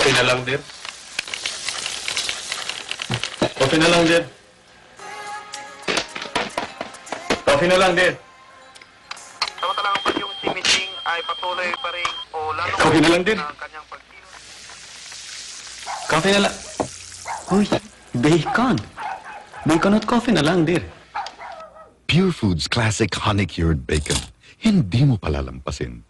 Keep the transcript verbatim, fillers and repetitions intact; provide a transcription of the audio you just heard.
Coffee na lang, dear. Coffee na lang, dear. Coffee na lang, dear. Samantalang pa yung si Miching ay patuloy pa rin o lalo Coffee na lang din. ng kanyang pagtilo. Coffee na lang. Uy, bacon. Bacon at coffee na lang, dear. Purefoods Classic Honeycured Bacon. Hindi mo palalampasin.